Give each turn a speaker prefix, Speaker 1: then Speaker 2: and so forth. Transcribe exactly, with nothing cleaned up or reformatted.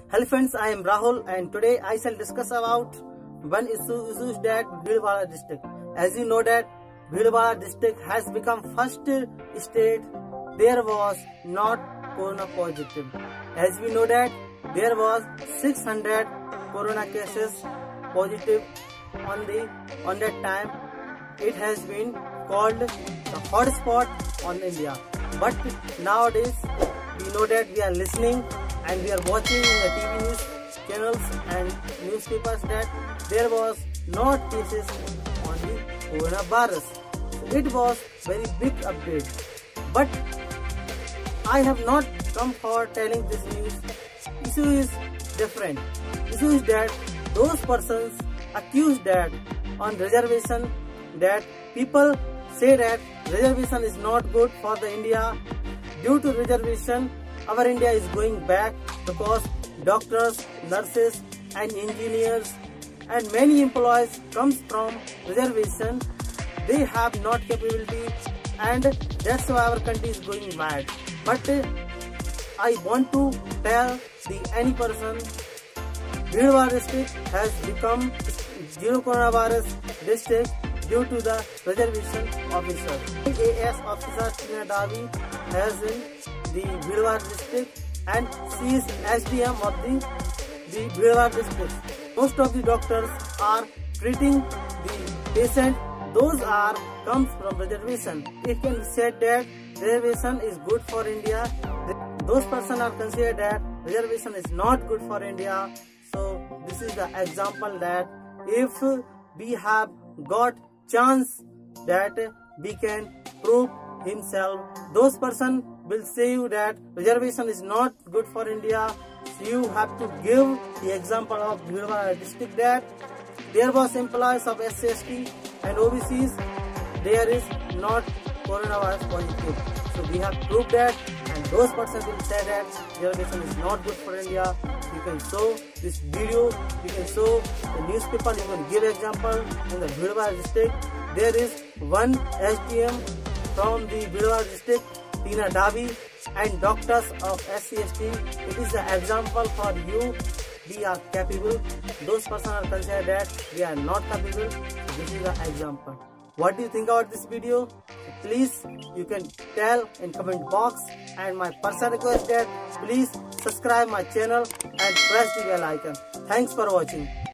Speaker 1: Hello friends, I am Rahul and today I shall discuss about one issue, issues that Bhilwara district. As you know that Bhilwara district has become first state there was not corona positive. As we know that there was six hundred corona cases positive on the on that time. It has been called the hotspot on India. But nowadays we know that we are listening and we are watching in the T V news channels and newspapers that there was not cases on the coronavirus. It was very big update. But I have not come for telling this news. Issue is different. Issue is that those persons accused that on reservation, that people say that reservation is not good for the India. Due to reservation, our India is going back because doctors, nurses and engineers and many employees comes from reservation. They have not capability and that's why our country is going bad. But uh, I want to tell the any person, Bhilwara district has become zero coronavirus district due to the reservation officer. I A S officer Tina Davi has in the Bhilwara district and she is S D M of the, the Bhilwara district. Most of the doctors are treating the patient. Those are comes from reservation. It can be said that reservation is good for India. Those persons are considered that reservation is not good for India. So this is the example that if we have got chance that we can prove himself, those person will say you that reservation is not good for India. So you have to give the example of Bhilwara district that there was employees of S C S T and O B Cs, there is not coronavirus positive. So we have proved that and those persons will say that reservation is not good for India. You can show this video, you can show the newspaper, you can give example in the Bhilwara district. There is one S D M from the Bhilwara district, Tina Davi, and doctors of S C S T. It is the example for you. We are capable. Those persons are considered that we are not capable. This is the example. What do you think about this video? Please, you can tell in comment box. And my personal request that please subscribe my channel and press the bell icon. Thanks for watching.